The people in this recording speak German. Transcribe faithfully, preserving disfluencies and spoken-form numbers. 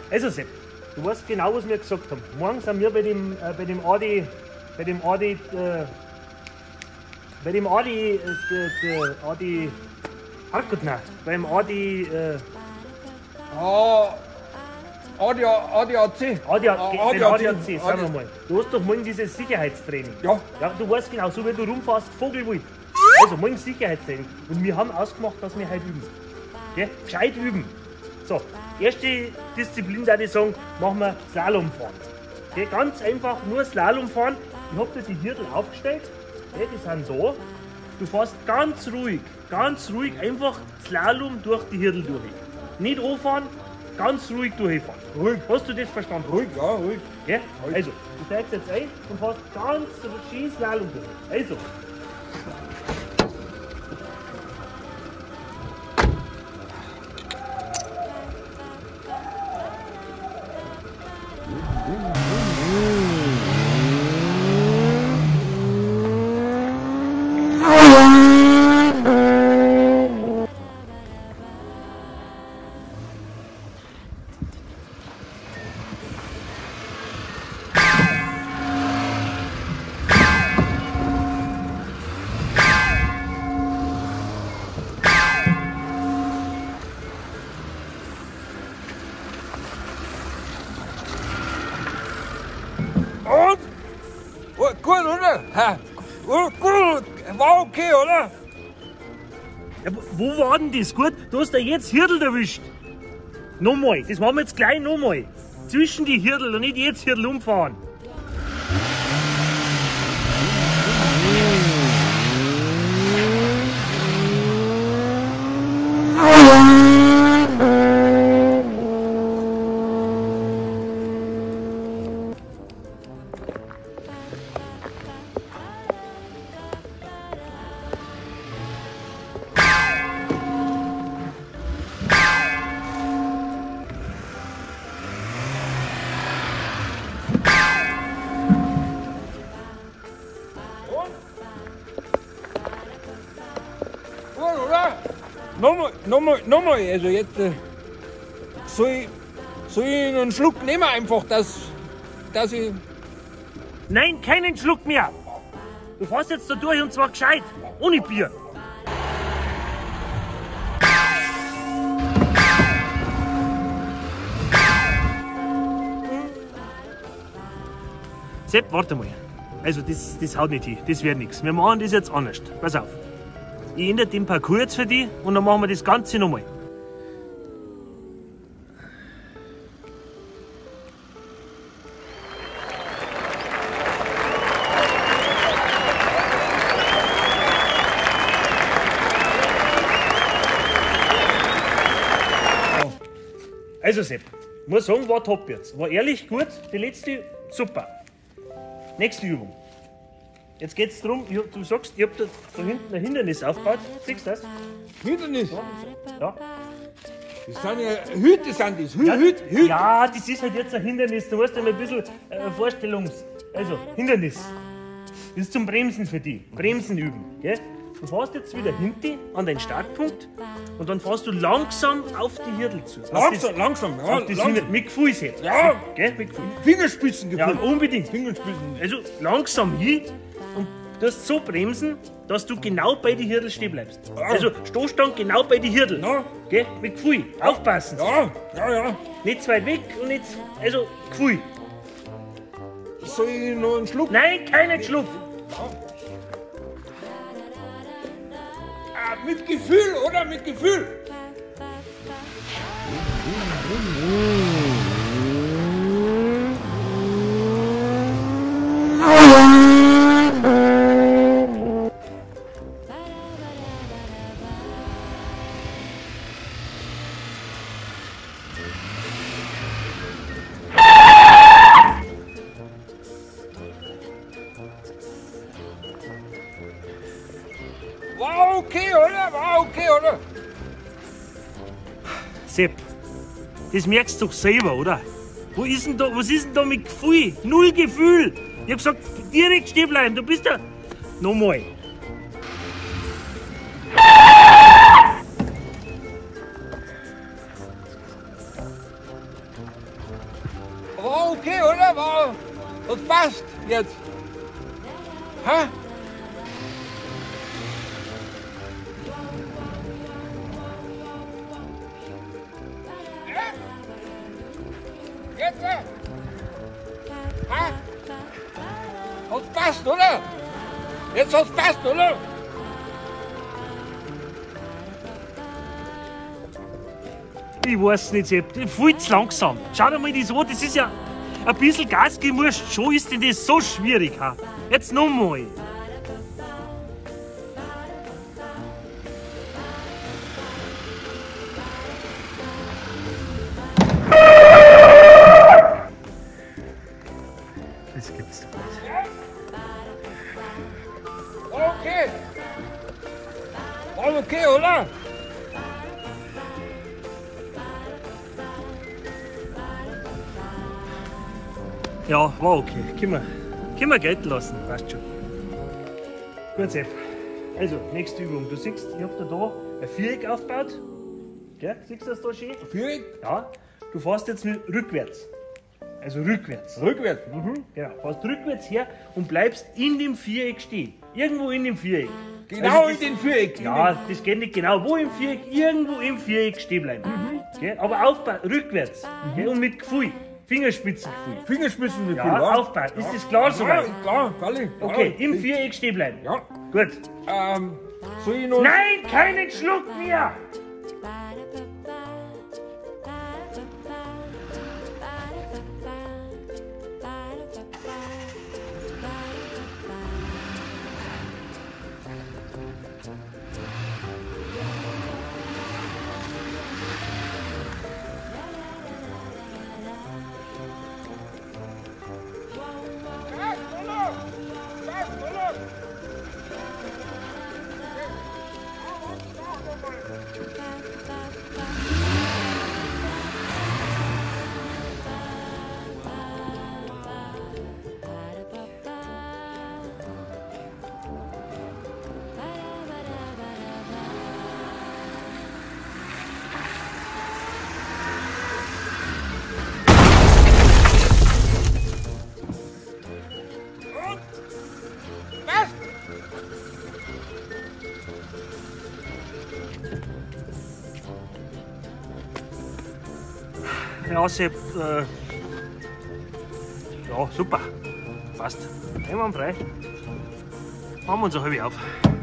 Also Sepp, du weißt genau, was wir gesagt haben. Morgen sind wir bei dem, äh, bei dem Adi, bei dem Adi, äh, bei dem Adi, äh, der, der Adi, Harkut, nein, beim Adi, äh, Ah, A D A C. Adi, Ah, beim A D A C, sagen wir A D. mal. Du hast doch morgen dieses Sicherheitstraining. Ja. Ja, du weißt genau, so wie du rumfährst, Vogelwild. Also morgen Sicherheitstraining. Und wir haben ausgemacht, dass wir heute üben. Gell? Gescheit üben. So, erste Disziplin, da ich sagen, machen wir Slalom fahren. Gell? Ganz einfach nur Slalom fahren. Ich habe dir die Hirtel aufgestellt. Gell? Die sind da. Du fährst ganz ruhig, ganz ruhig einfach Slalom durch die Hirtel durch. Nicht anfahren, ganz ruhig durchfahren. Ruhig. Hast du das verstanden? Ruhig, ja, ruhig. Ja? Also, du steigst jetzt ein und fährst ganz schön Slalom durch. Also. Und? Oh, gut, oder? Ha. Oh, gut, war okay, oder? Ja, wo war denn das? Gut, du hast ja jetzt Hirtel erwischt. Nochmal, das machen wir jetzt gleich nochmal. Zwischen die Hirtel und nicht jetzt Hirtel umfahren. Gut, oder? Nochmal, nochmal, nochmal. Also jetzt äh, soll, ich, soll ich noch einen Schluck nehmen einfach, dass, dass ich... Nein, keinen Schluck mehr. Du fährst jetzt da durch und zwar gescheit, ohne Bier. Sepp, warte mal. Also das, das haut nicht hin, das wird nichts. Wir machen das jetzt anders. Pass auf. Ich ändere den Parcours jetzt für dich und dann machen wir das Ganze nochmal. Also Sepp, muss sagen, war top jetzt. War ehrlich gut, die letzte super. Nächste Übung. Jetzt geht es darum, du sagst, ich habe da, da hinten ein Hindernis aufgebaut. Siehst du das? Hindernis. Ja. Das sind ja Hüte, sind das. Hü, Ja, Hüt, Hüt. ja, das ist halt jetzt ein Hindernis. Du musst dir mal ein bisschen äh, Vorstellungs... Also, Hindernis. Das ist zum Bremsen für dich. Bremsen üben. Gell? Du fährst jetzt wieder hinten an deinen Startpunkt und dann fährst du langsam auf die Hirtel zu. Auf Langsam, das, langsam, ja, auf das langsam. Hindernis. Mit Gefühl jetzt. Ja. Gell? Mit Gefühl. Fingerspitzen Ja, gefühlt. unbedingt. Fingerspitzen. Also langsam hin und du hast so bremsen, dass du genau bei die Hirtel stehen bleibst. Also Stoßstand genau bei die Hirtel. Ja. Gell? Mit Gefühl. Aufpassen. Ja, ja, ja. Nicht zu weit weg und nicht... Also Gefühl. Soll ich noch einen Schluck? Nein, keinen Schluck. Ah, mit Gefühl, oder? Mit Gefühl. War okay, oder? War okay, oder? Sepp, das merkst du doch selber, oder? Wo ist denn da, was ist denn da mit Gefühl? Null Gefühl. Ich hab gesagt, direkt stehen bleiben. Du bist ja... Nochmal. okay, oder? War, das passt jetzt. Ha? Jetzt? Ha? Das passt, oder? Jetzt hat's passt, oder? Ich weiß nicht, Sepp, viel zu langsam. Schau dir mal das an, das ist ja ein bisschen Gas gemusst. Schon ist denn das so schwierig. Ha? Jetzt nochmal. Das gibt's doch nicht. Okay. War okay, oder? Ja, war okay. Können wir, können wir gelten lassen, passt schon. Gut, Sepp. Also, nächste Übung. Du siehst, ich habe dir da ein Viereck aufgebaut. Gell? Siehst du das da schön? Viereck? Ja. Du fährst jetzt mit rückwärts. Also rückwärts. Rückwärts. Mhm. Genau. Fährst rückwärts her und bleibst in dem Viereck stehen. Irgendwo in dem Viereck. Genau Also in den Viereck. Ja, das geht nicht genau. Wo im Viereck? Irgendwo im Viereck stehen bleiben. Mhm. Gell? Aber aufbauen, rückwärts. Mhm. Gell? Und mit Gefühl. Fingerspitzengefühl. Fingerspitzen mit Ja, aufbauen. Ist das klar soweit? Ja, klar, Kalli. Okay, im Viereck stehen bleiben. Ja. Gut. Ähm, soll ich noch... Nein, keinen Schluck mehr! Ja, Sepp, äh, ja, super. Passt. Einwandfrei. Machen wir uns ein halb auf.